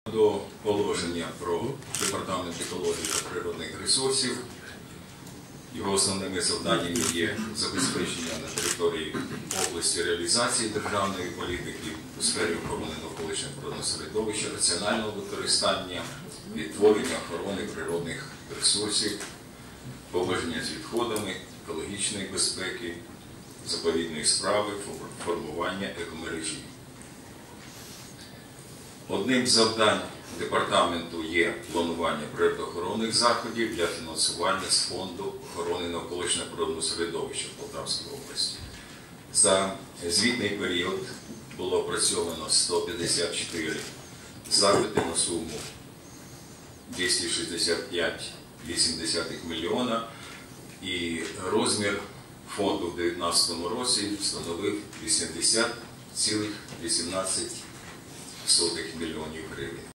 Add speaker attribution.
Speaker 1: До положення про Департамент екології та природних ресурсів. Його основними завданнями є забезпечення на території області реалізації державної політики у сфері охорони навколишнього природного середовища, раціонального використання, відтворення охорони природних ресурсів, поводження з відходами, екологічної безпеки, заповідної справи, формування екомережі. Одним з завдань департаменту є планування природоохоронних заходів для фінансування з Фонду охорони навколишнього природного середовища в Полтавській області. За звітний період було опрацьовано 154 запити на суму 265,8 мільйона і розмір фонду в 2019 році становив 80,18 мільйонів гривень.